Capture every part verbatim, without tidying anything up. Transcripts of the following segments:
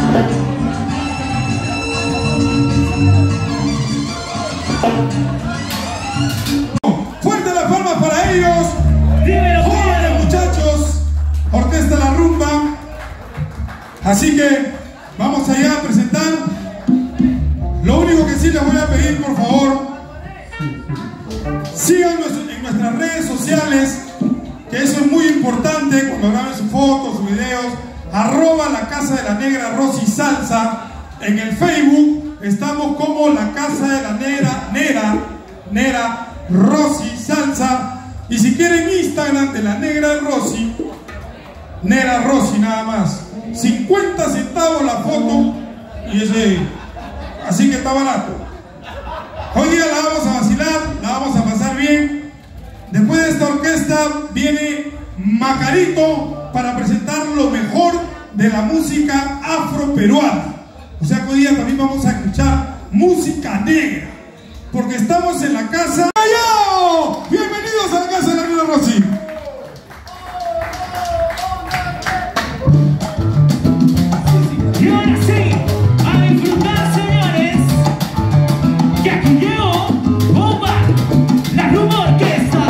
Fuerte las palmas para ellos. Jóvenes muchachos, Orquesta La Rumba. Así que vamos allá a presentar. Lo único que sí les voy a pedir, por favor, síganos en nuestras redes sociales, que eso es muy importante cuando graben sus fotos, sus videos. Arroba la Casa de la Negra Rosy Salsa. En el Facebook estamos como la Casa de la Negra Nera Nera Rosy Salsa. Y si quieren Instagram de la Negra Rosy, Nera Rosy nada más, cincuenta centavos la foto. Y ese, así que está barato. Hoy día la vamos a vacilar, la vamos a pasar bien. Después de esta orquesta viene Macarito para presentar lo mejor de la música afroperuana. O sea que hoy día también vamos a escuchar música negra, porque estamos en la casa. ¡Yo! Bienvenidos a la Casa de la Negra Rosy. Y ahora sí, a disfrutar, señores, que aquí llegó Bomba, la Rumba Orquesta.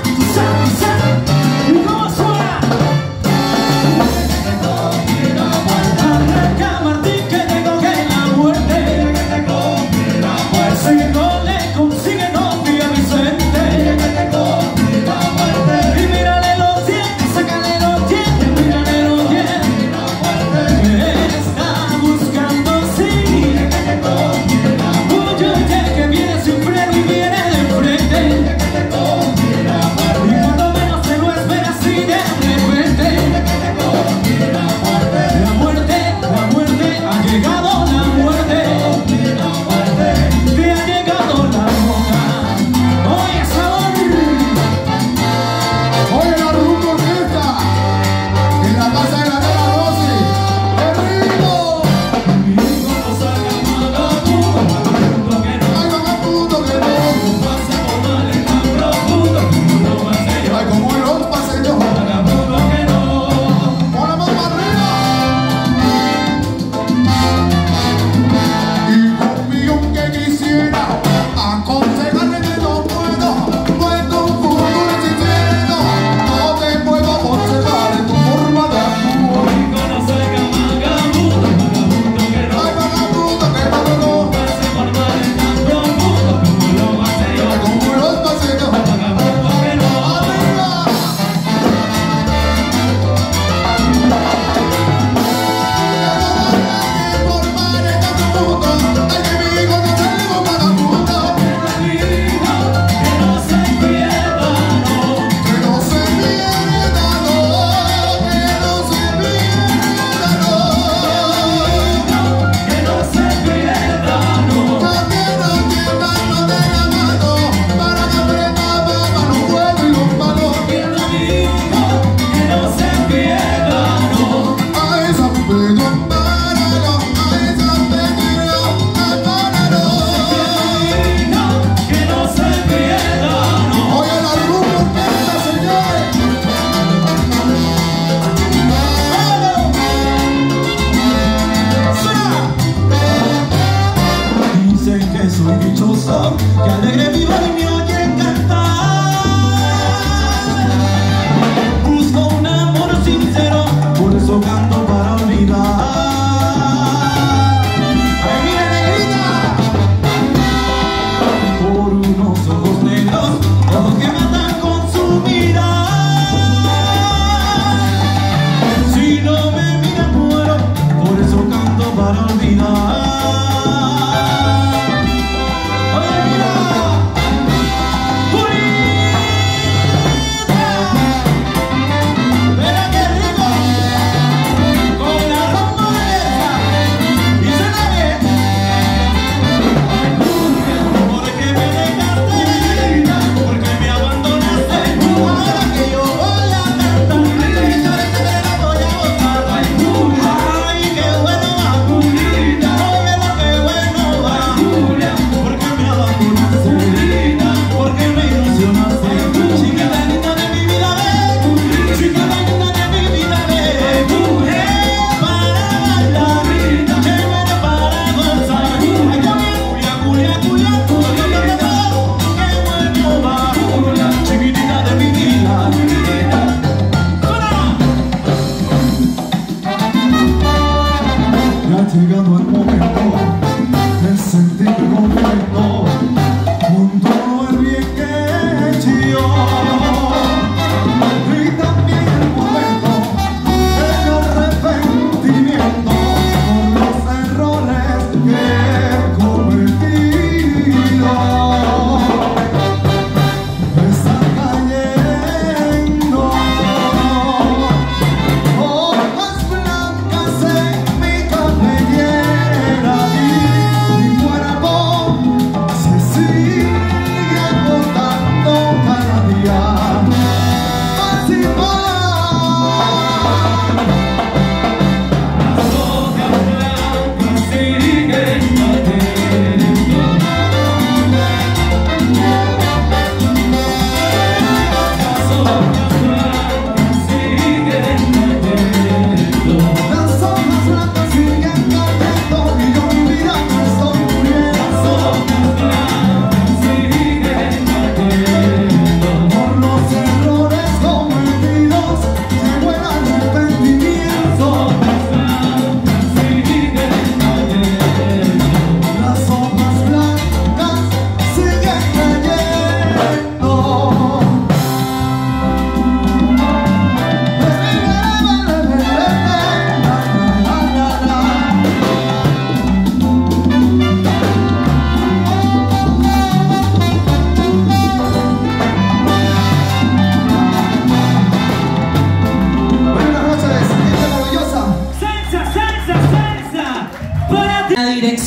No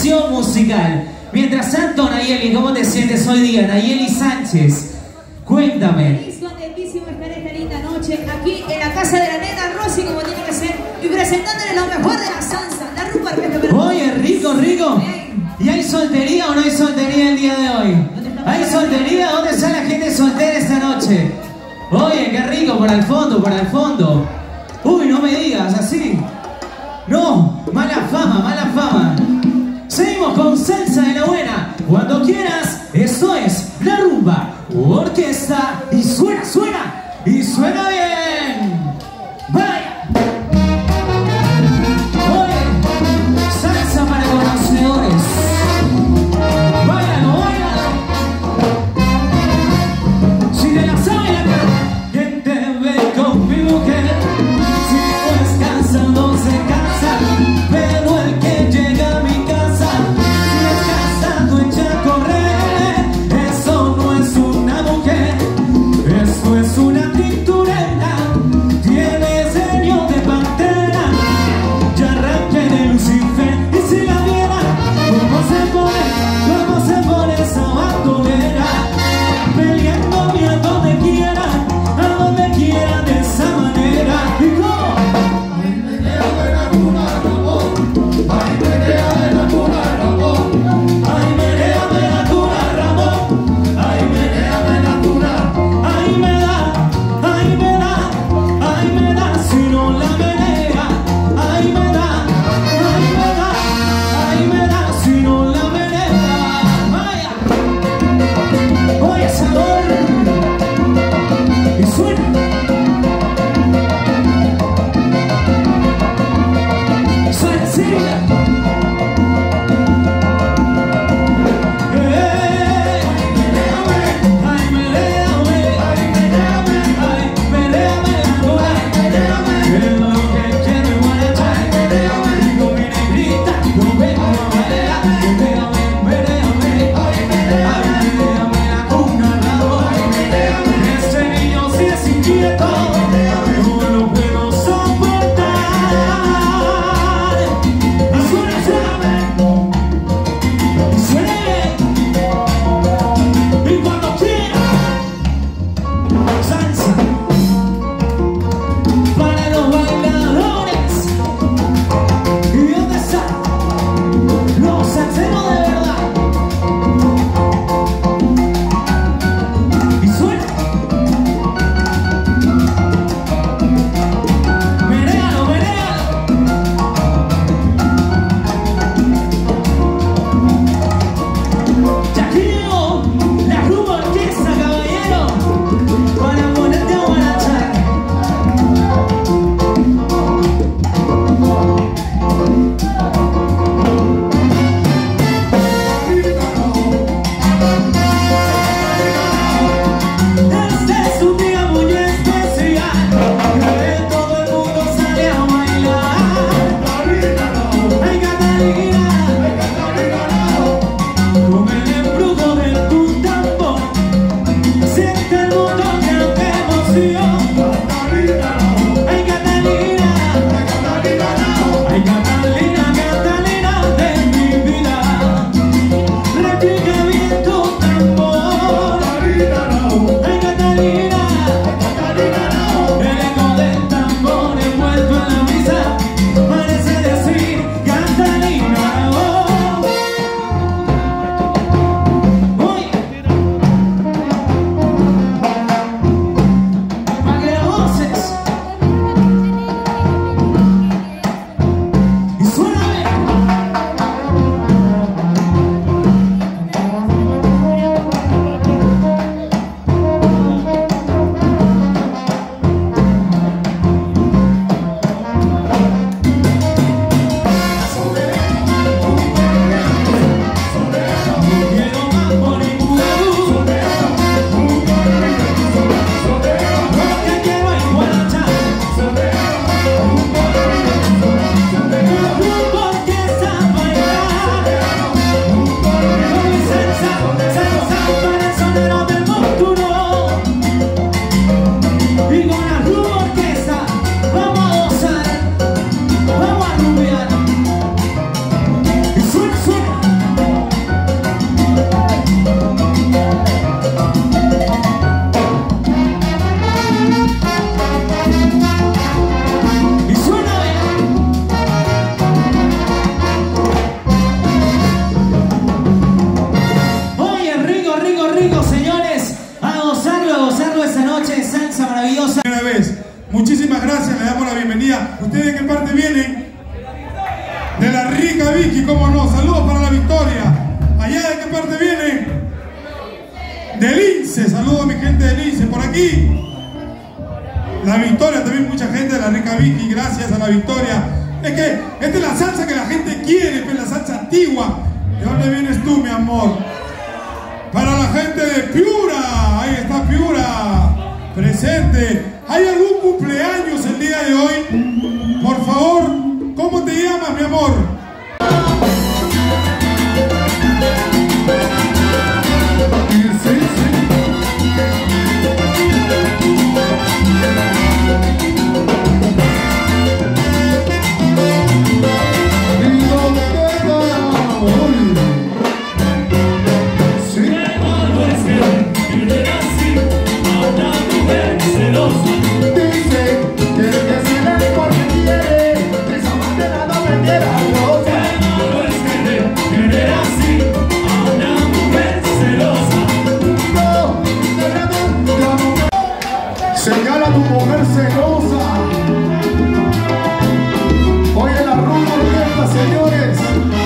selección musical. Mientras tanto, Nayeli, ¿cómo te sientes hoy día? Nayeli Sánchez, cuéntame. Feliz, contentísimo estar esta linda noche aquí en la casa de la nena Rosy, como tiene que ser, y presentándole lo mejor de la salsa, la rumba orquesta. Oye, rico, rico. ¿Y hay soltería o no hay soltería el día de hoy? ¿Hay soltería? ¿Dónde está la gente soltera esta noche? Oye, qué rico, por al fondo, por al fondo. Uy, no me digas, así. No, mala fama, mala fama. Seguimos con salsa de la buena. Cuando quieras, esto es la rumba orquesta. Y suena, suena, y suena bien. Vaya. Oye, salsa para conocedores. Báilalo, báilalo. Si te la sabes la cara, ¿quién te ve con mi mujer? Si no es casado, se casa, pero el que llega a mi casa, si es casado, echa a correr. Eso no es una mujer, eso es una pintura. le damos la bienvenida. ¿Ustedes de qué parte vienen? De la rica Vicky, cómo no. Saludos para la Victoria. ¿Allá de qué parte vienen? Del Lince. Saludos a mi gente del Lince. Por aquí la Victoria, también mucha gente de la rica Vicky. Gracias a la Victoria. Es que esta es la salsa que la gente quiere, pues la salsa antigua. ¿De dónde vienes tú, mi amor? Para la gente de Piura. Ahí está Piura presente. ¿Hay algún cumpleaños el día de hoy? Por favor, ¿cómo te llamas, mi amor? Sí, sí. Señala a tu mujer celosa. Oye la rumba orquesta, señores.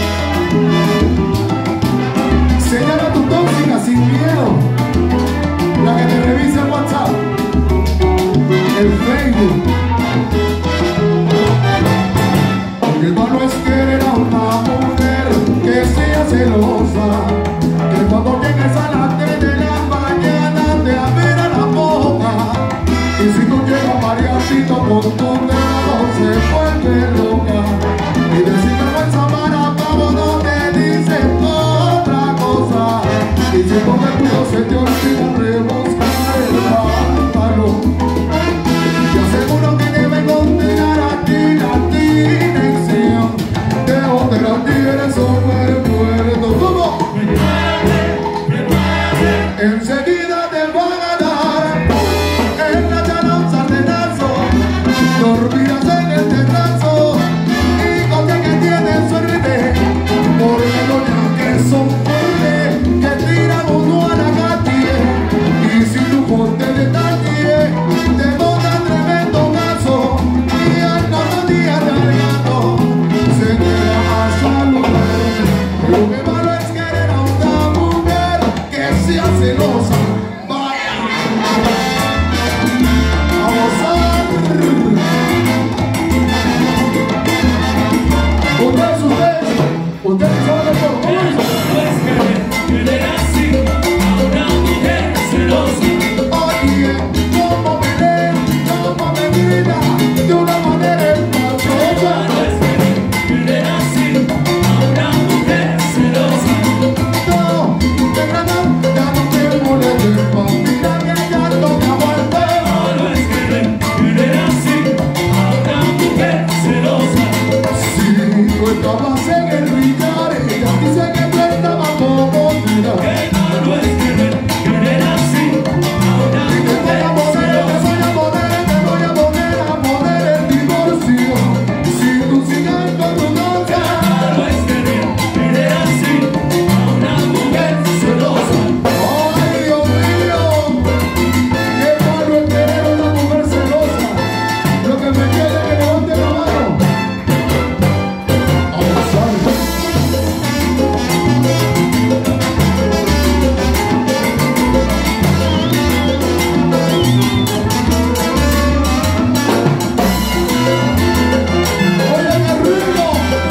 Señala a tu tóxica sin miedo. La que te revisa el WhatsApp, el Facebook. Porque malo es querer a una mujer que sea celosa, que cuando llegues a las tres de la mañana te abra la boca. Y si tú llegas mariachito con tu dedo se vuelve loca. Y de sinvergüenza para pavo no te dice otra cosa. Y si con el culo se te olvida rebuscar el pantalón, yo seguro que debe encontrar aquí la dirección de donde los tigres son muertos. ¿Cómo? Enseguida te van a dar en la chana un sartenazo, dormirás en el terrazo y cosa que tienes suerte, porque doña que son fuertes que tiran uno a la calle, y si tú ponte detalle te botan tremendo caso y al otro día cargando se queda a saludar. Lo que malo es querer a una mujer que sea celosa. Vaya a gozar. Ustedes, ustedes, ustedes saben todo. ¿Cómo dice? Oye, cómo me lee, cómo me grita, de una manera espantosa. No, de verdad, ya no te molestes, mira que ya toca volver. Si tú estabas en el billar, ella dice que tú estabas como mira. Y te voy a poner, te voy a poner, te voy a poner a poner el divorcio. Si tú sigues con tu novia, ay Dios mío, qué malo es querer a una mujer celosa. Lo que me quiere es que levante la mano. A gozar. Oye, qué rico.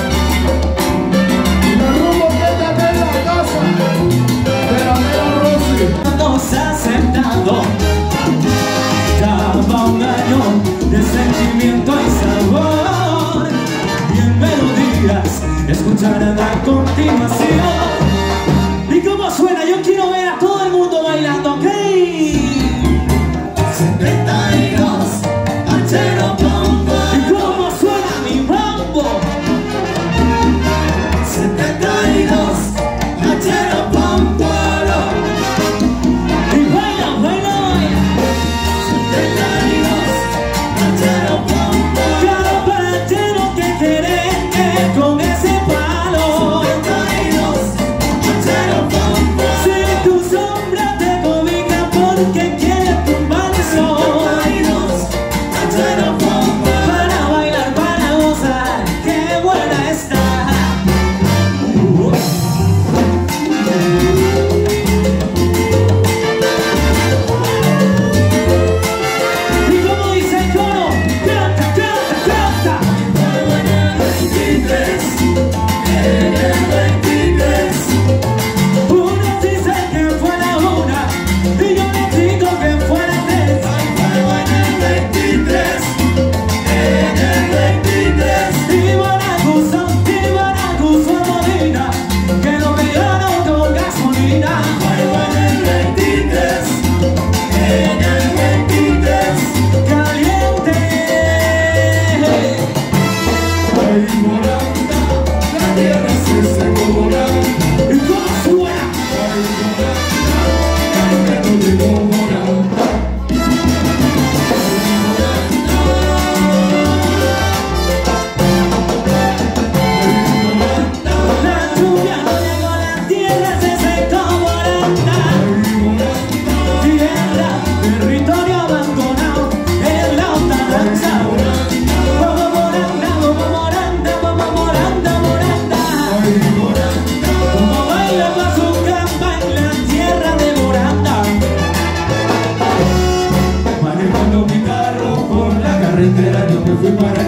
Y la rumba que ya está en la casa de la nena Rosy. Nos ha sentado, daba un año de sentimiento y sabor, y en melodías escucharán a continuación. ¿Y cómo suena? Yo quiero ver a todo el mundo bailando, ¿ok? setenta y dos, Achero Pompo. ¿Y cómo suena mi mambo? setenta y dos, Achero Pompo. Y baila, baila, baila. setenta y dos, Achero Pompo. Cada pachero que quiere con ese palo. setenta y dos,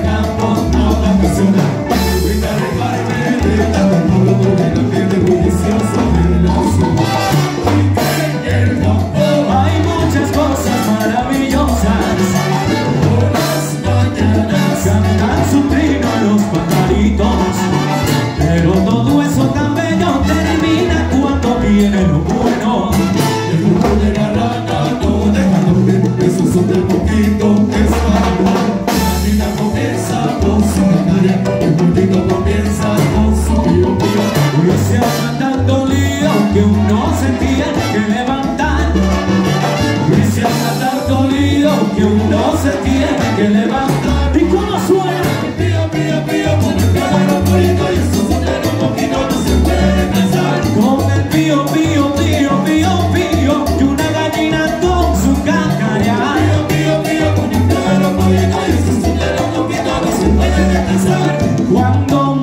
campo a vacacionar. Voy a dejarme de tanto pueblo donde la gente bulliciosa de la ciudad. En el campo hay muchas cosas maravillosas. por las mañanas Cantan su trino los pajaritos, pero todo eso tan bello termina cuando viene lo bueno. el rumor de la rana no deja dormir. Esos son de poquito que es para la vida comienza con su canaria. El poquito comienza con su pío pío. Uno se arma tanto lío que uno se tiene que levantar. Y se arma tanto lío que uno se tiene que levantar. ¿Y cómo suena? Pío pío pío con el pío de los pollitos. Y esos son de los poquitos no se puede cansar. Con el pío, pío, pío, pío, pío, y una gallina con su cacarear. Pío pío pío con el pío de los pollitos. Y esos son de los poquitos no se puede descansar. Cuando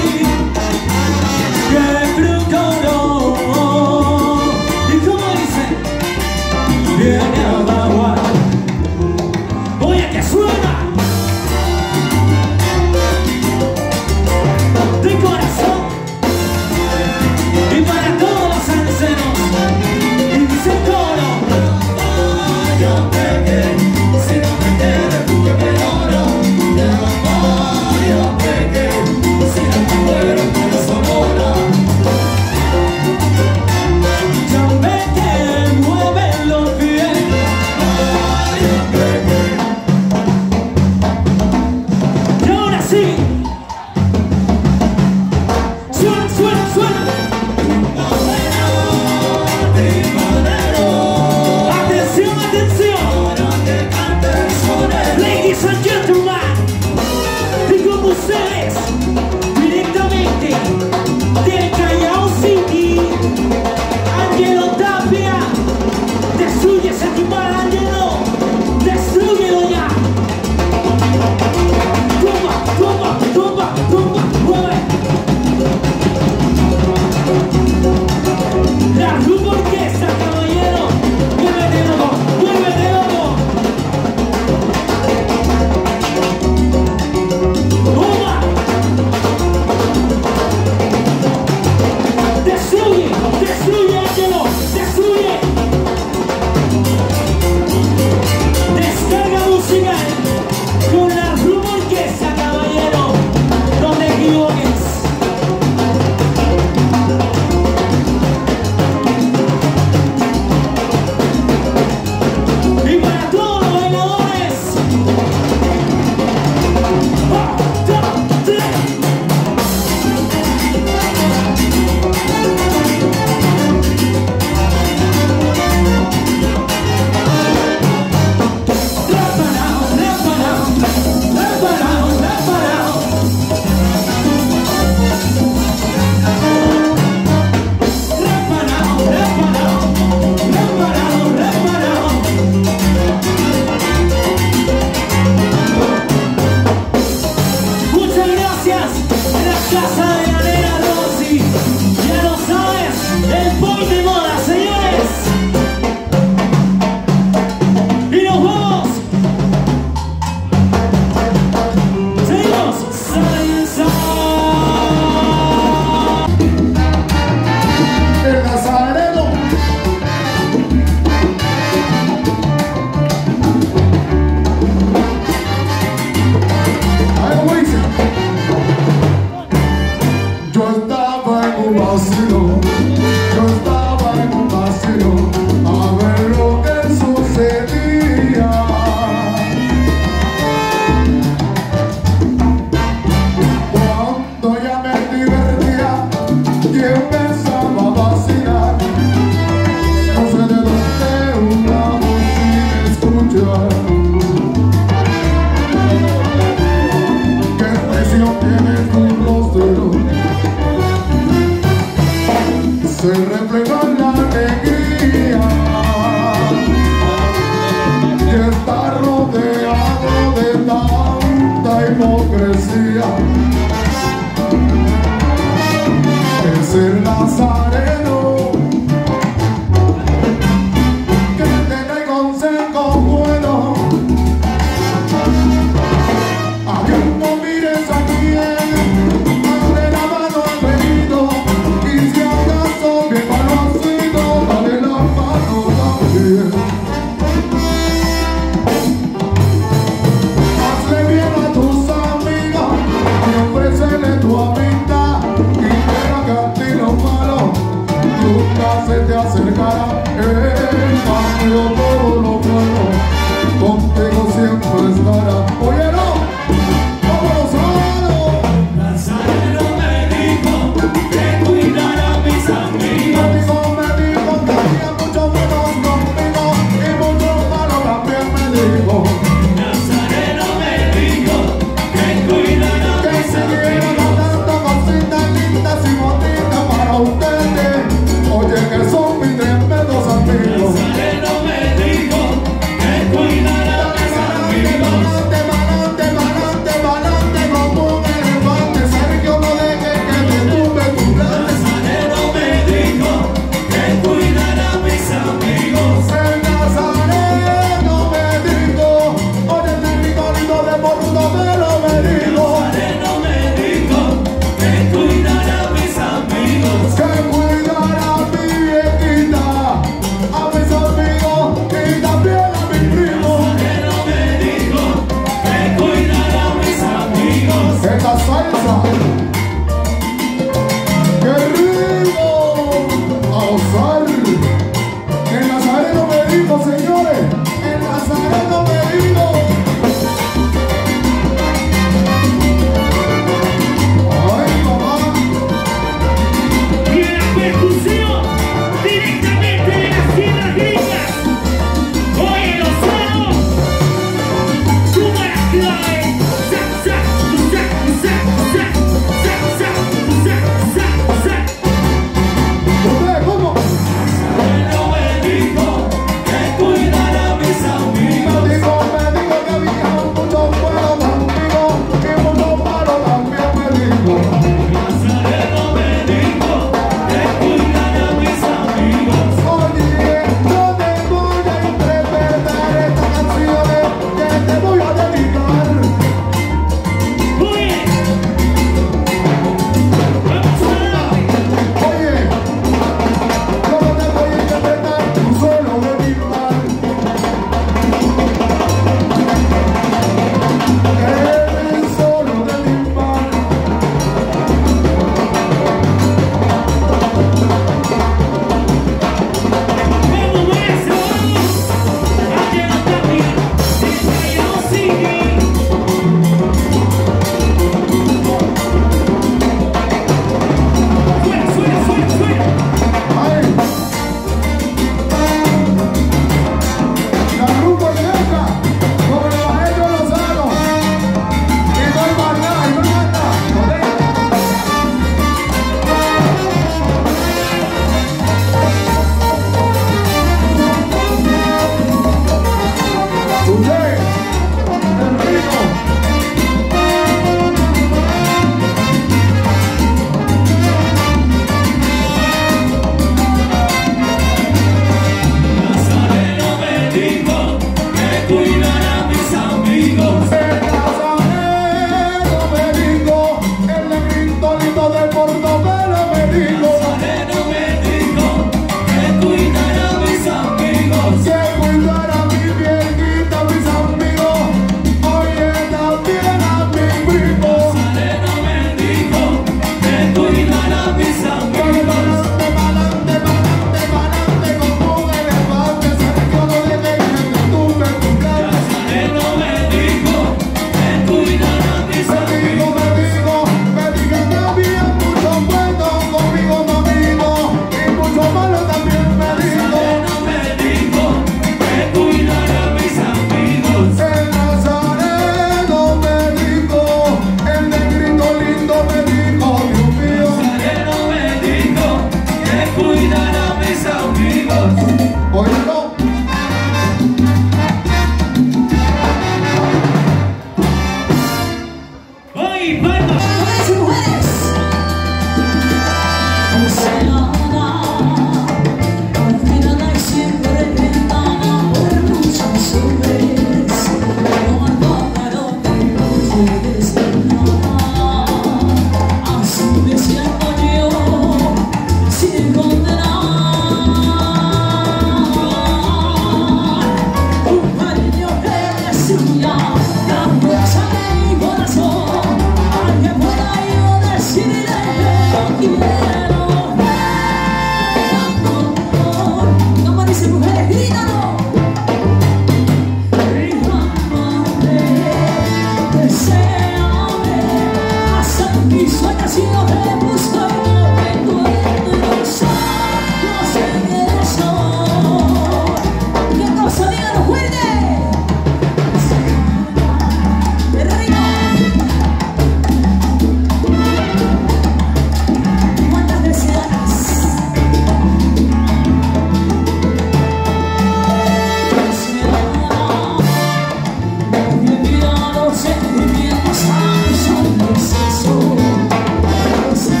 Sentimientos, ay, son exceso.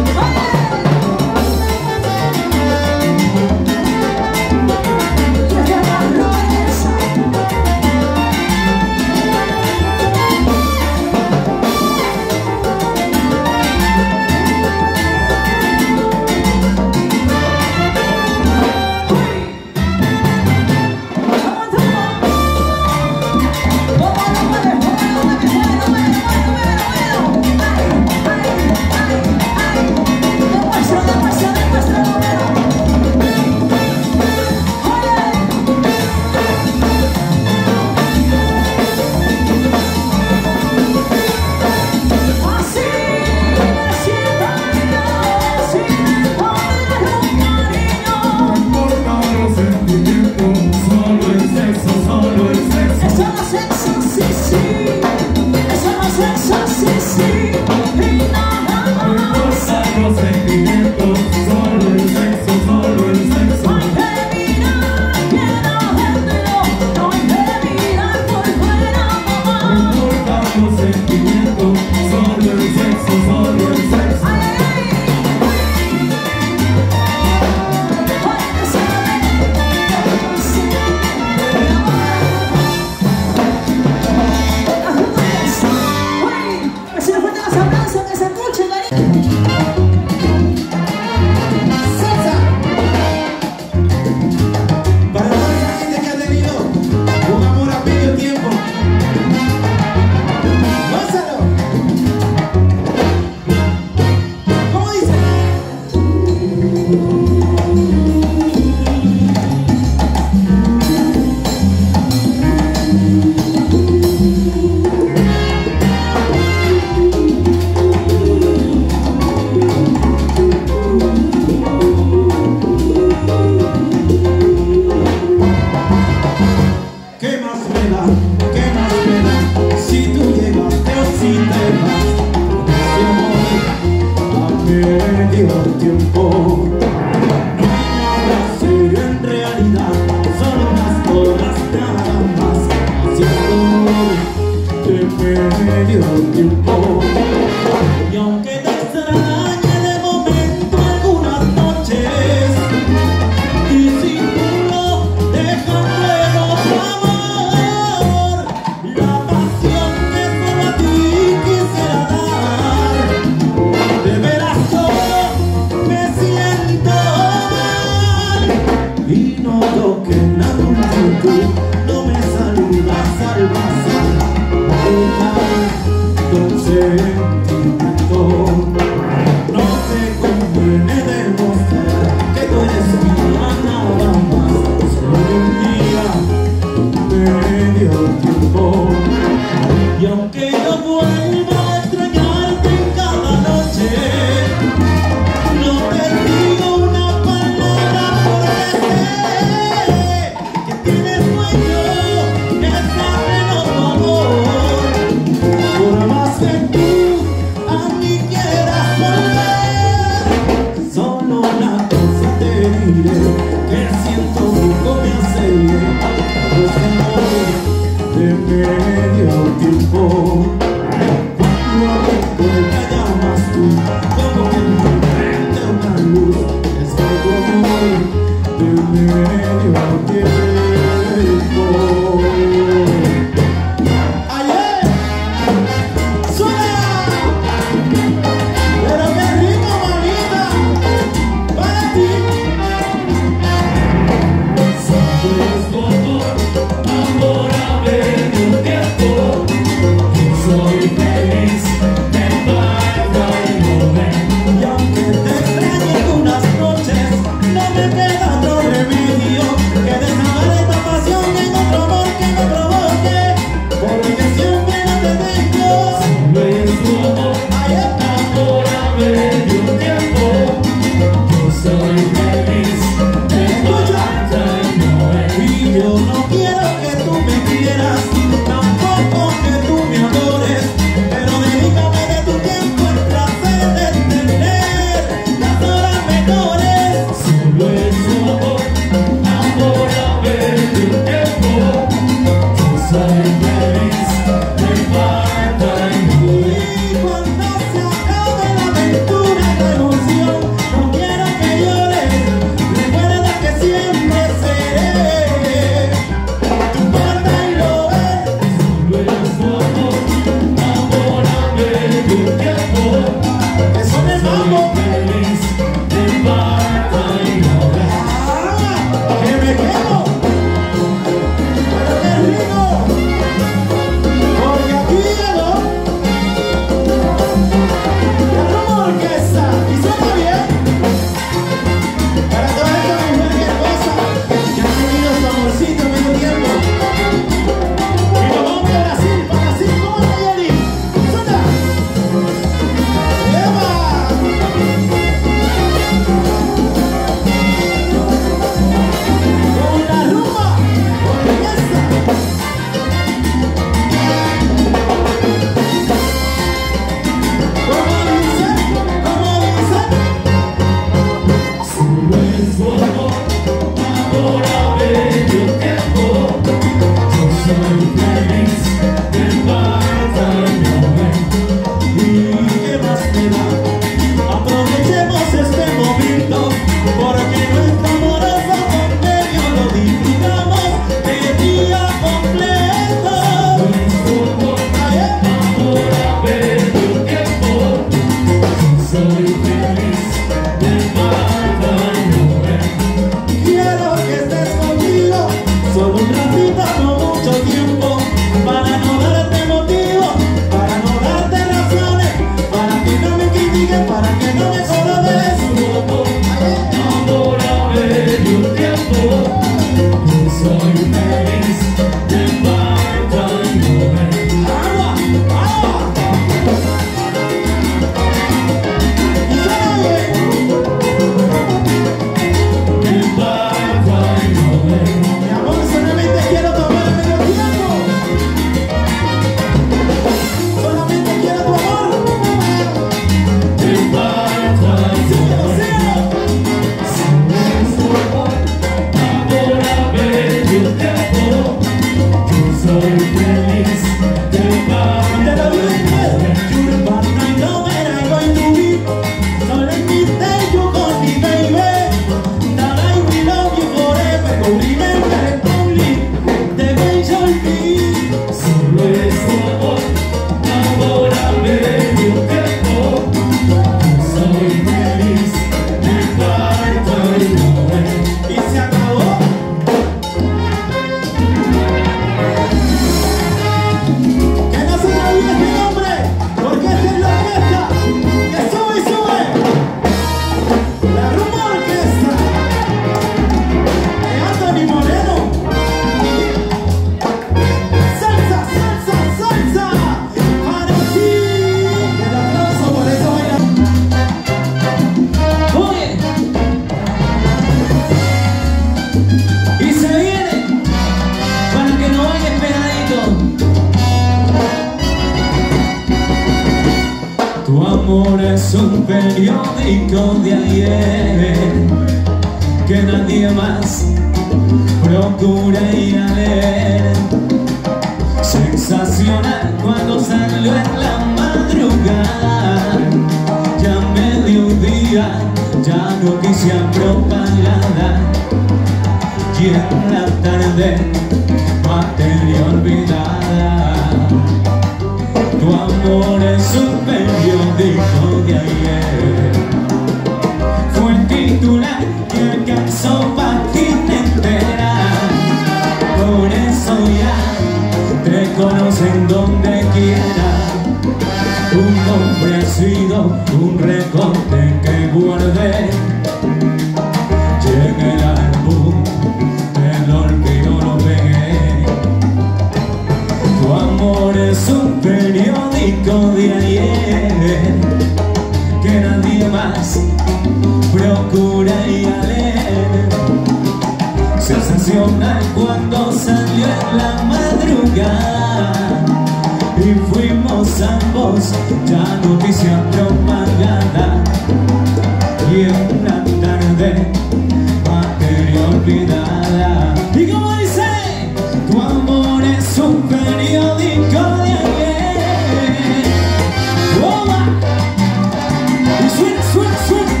periódico de ayer que nadie más procura ir a leer. Sensacional cuando salió en la madrugada, ya mediodía, ya noticia propaganda, y en la tarde materia olvidada. Tu amor es un periódico de ayer, fue el titular que alcanzó página entera. Por eso ya te conocen donde quiera. Un nombre ha sido un recorte que guardé, y en el álbum del olvido lo pegué. Tu amor es un periódico de ayer que nadie más procura ir a leer. Sensacional cuando salió en la madrugada y fuimos ambos ya noticia propaganda, y en la tarde materia olvidada. Y como dice, tu amor es un periódico de ayer. ¡Oba! Y suena, suena, suena.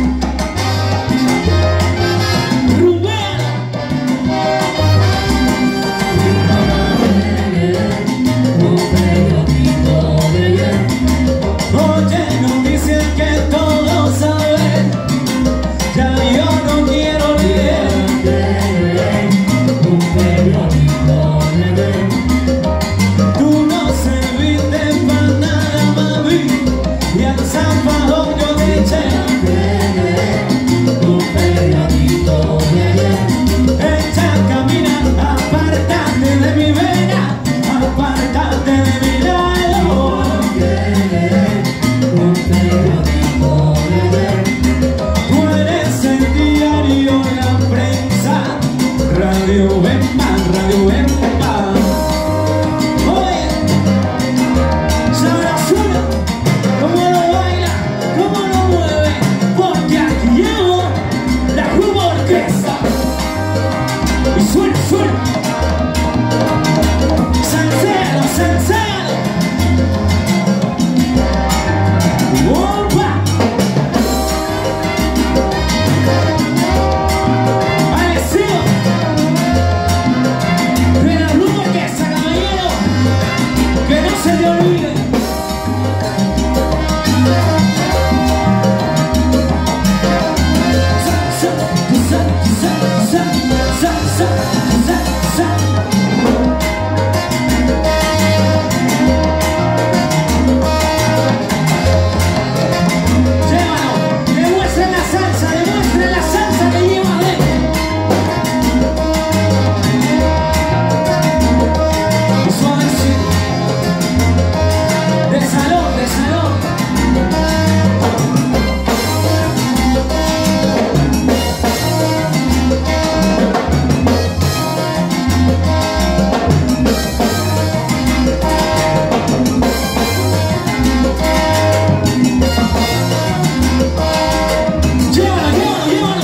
Rumbea. Un periódico de ayer. Oye, no dicen que todos saben, ya yo no quiero leer. Un periódico de ayer. Tú no serviste para nada, mami, y al zapadón yo te eché. Un periódico de ayer. Echa a caminar, apártate de mi vena, apártate de mi lado. Un periódico de ayer. Tú eres el diario, la prensa, Radio Bemba, Radio Bemba. Oye, sabrosura, cómo lo baila, cómo lo mueve, porque aquí llevo la Juba Orquesta. Y suena, suena. Salsero, salsero. ¡Opa! Alessio de la Juba Orquesta, caballero, que no se te olvide. Sa, sa, sa, sa, sa, sa, sa, sa. Llévalo, demuestren la salsa, demuestren la salsa que lleva adentro. Y suavecito, de salón, de salón. Llévalo, llévalo, llévalo.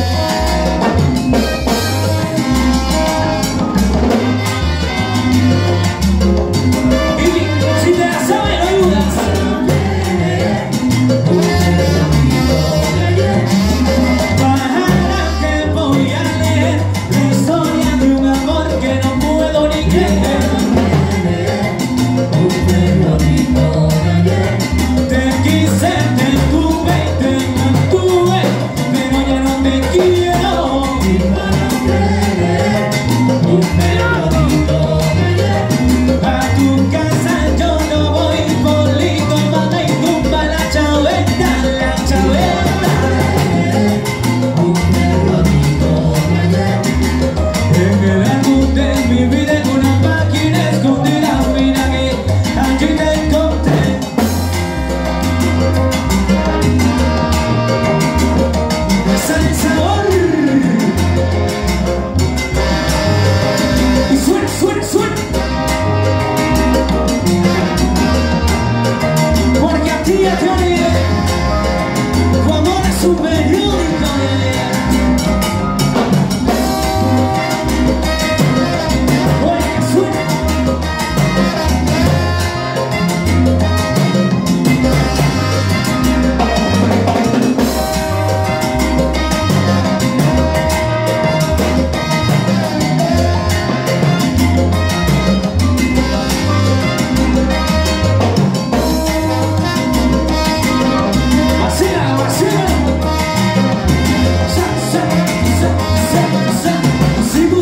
Y si te la sabes, no ayudas. Para que voy a leer la historia de un amor que no puedo ni creer. Te quise, te tuve, te mantuve, pero ya no te quiero. A tu casa yo no voy, bolito, manda y tumba la chaveta, la chaveta. En el álbum de mi vida, en una máquina escondida, mira que allí te encontré. Sale el sabor. Y suena, suena, suena. Porque a ti ya te olvidé. Tu amor es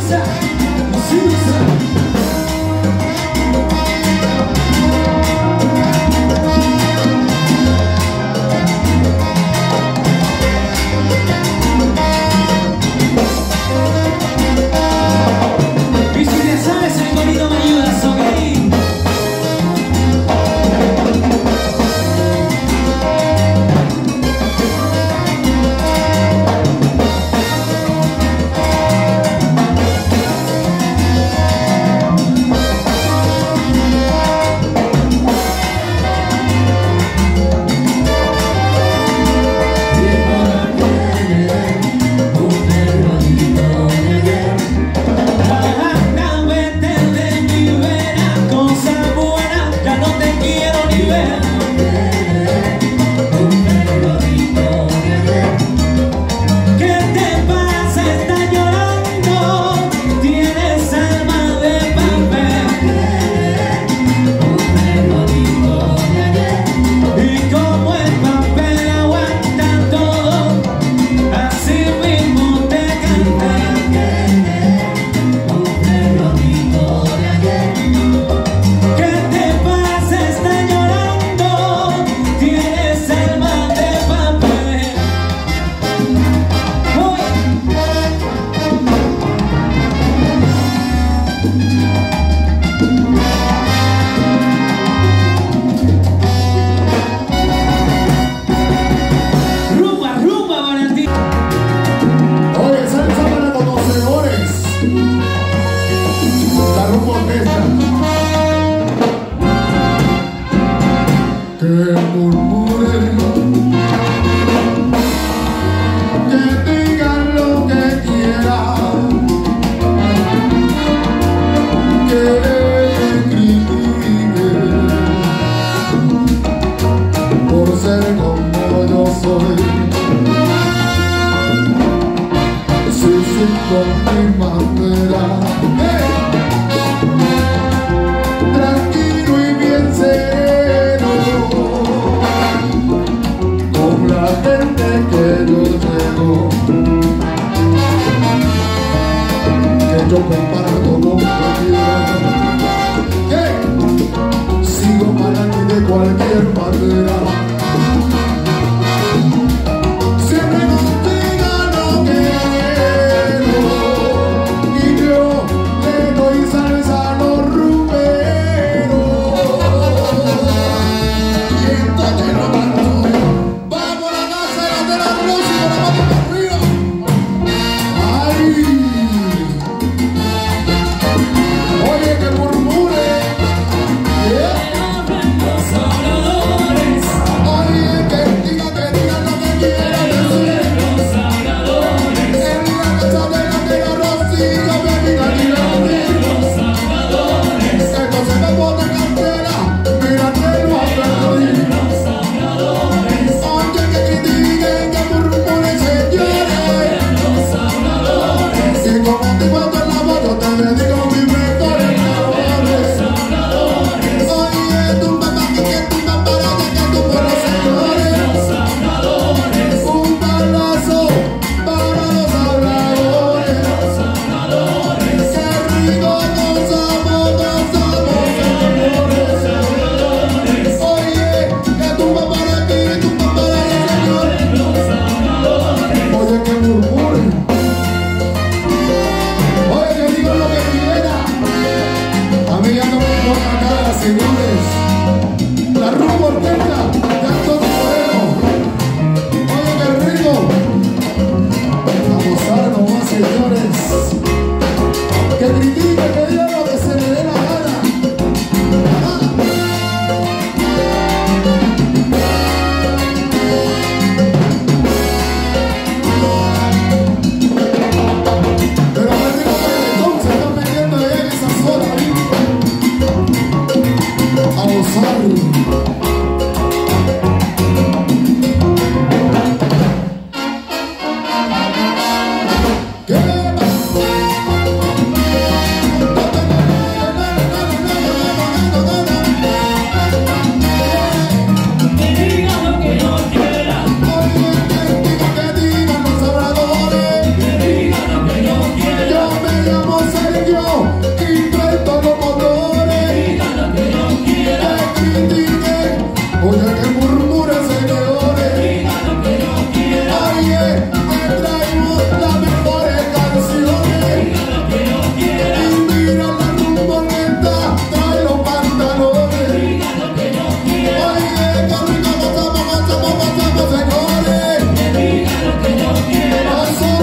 ¿Qué?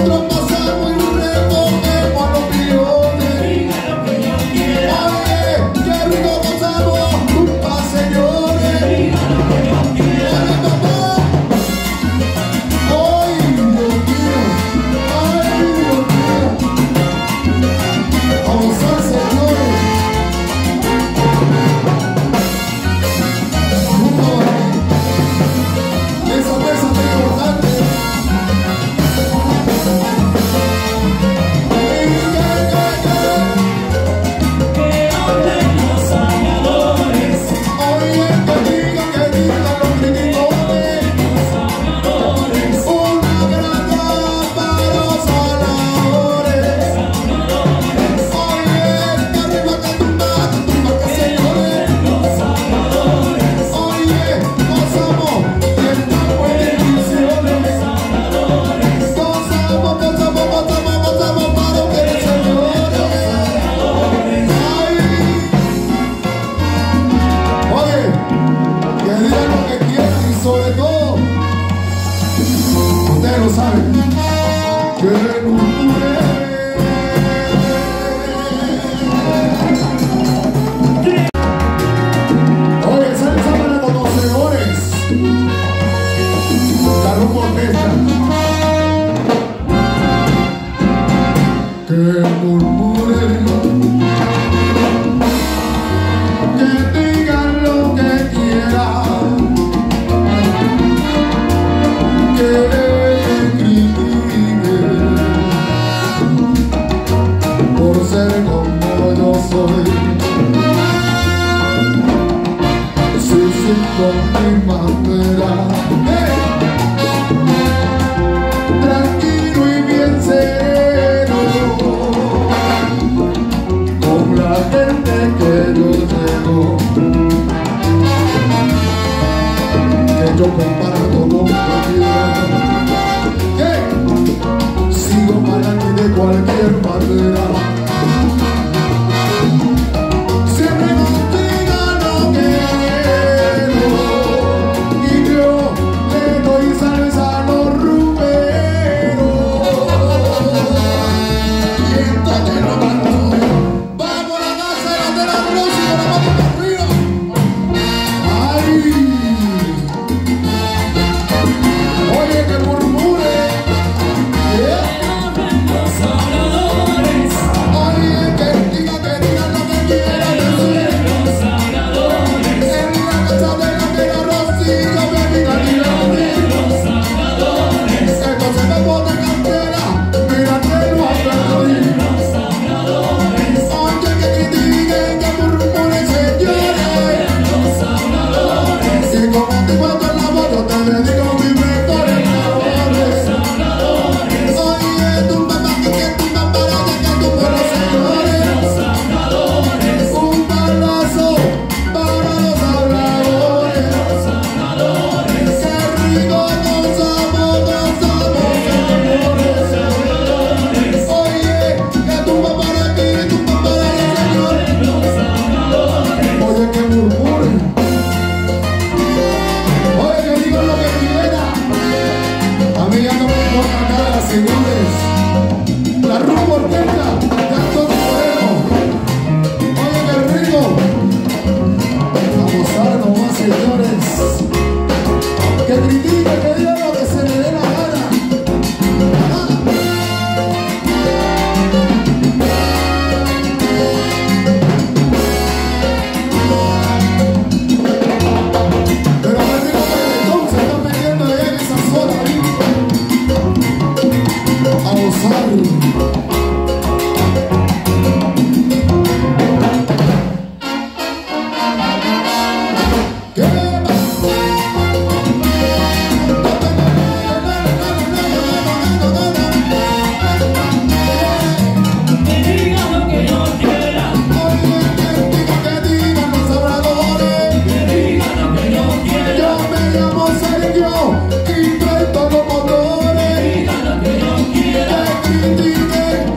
Y trae todos los motores, que critiquen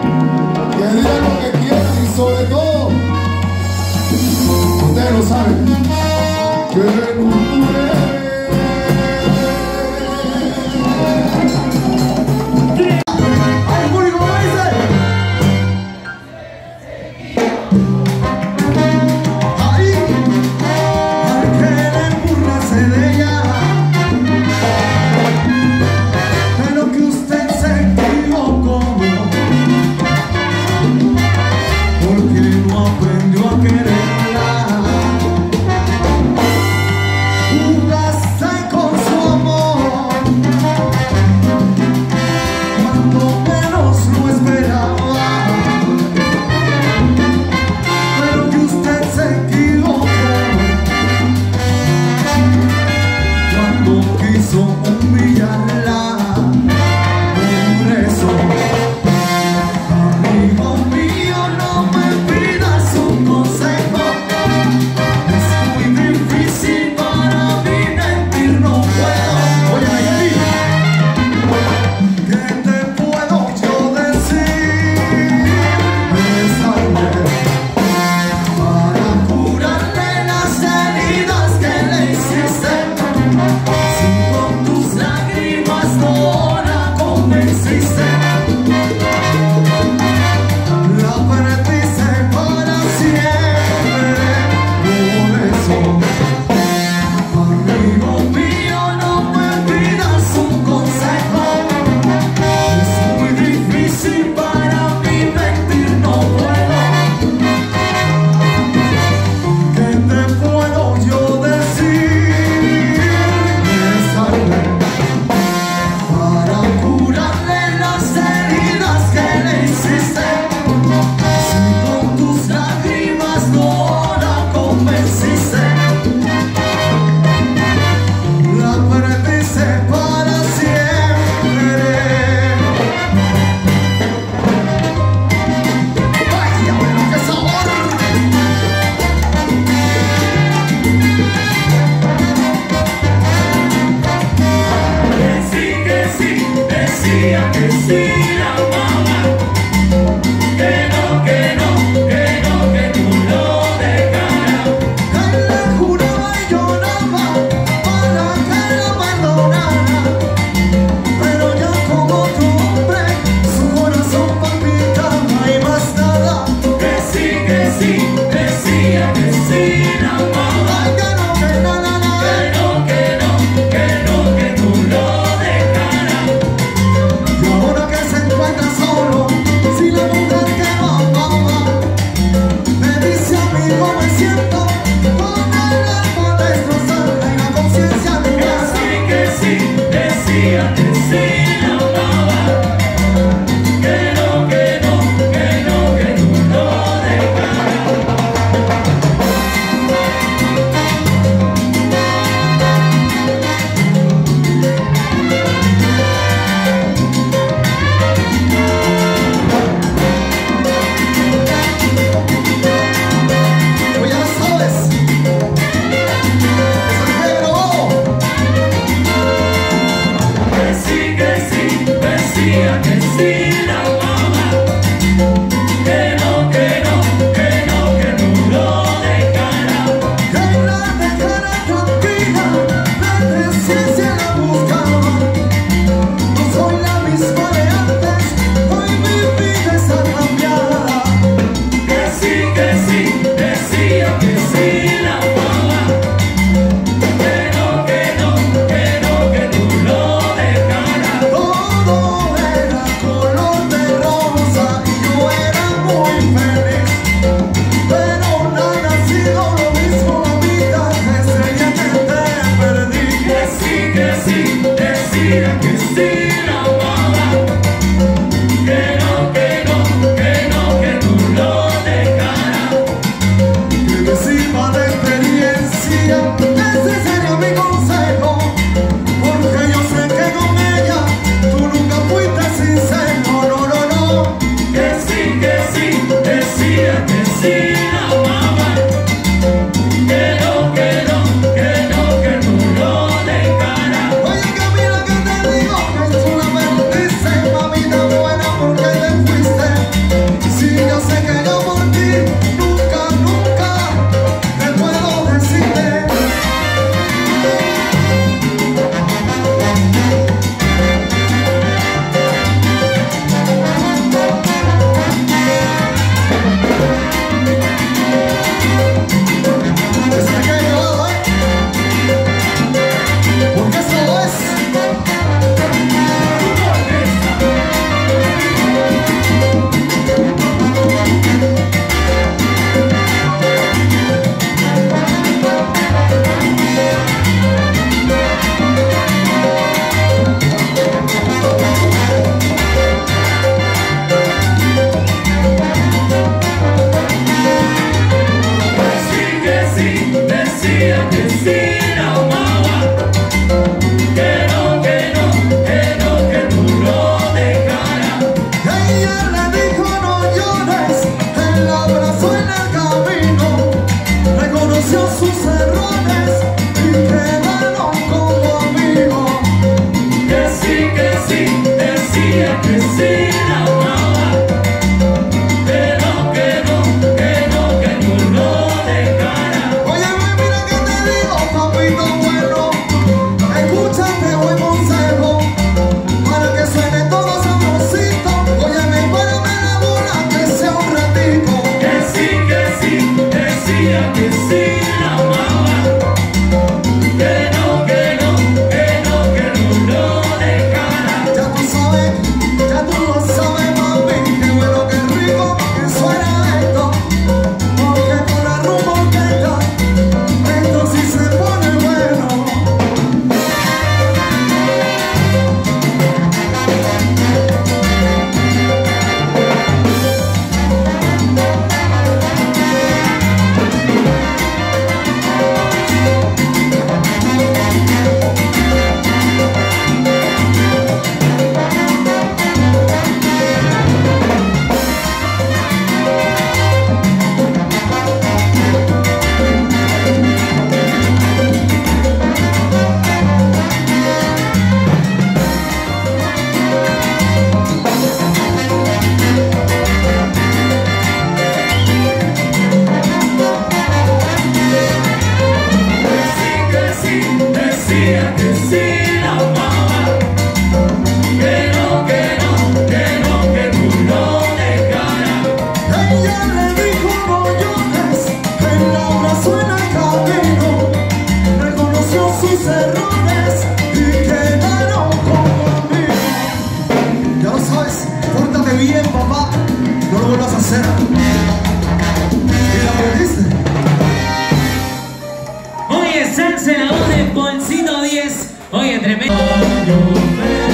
Que digan lo que quieran y sobre todo, ustedes lo saben, que no muere. Fuiste a hacer. Y la pediste. Oye, salsa la voz de Bolsito diez. Oye, tremendo.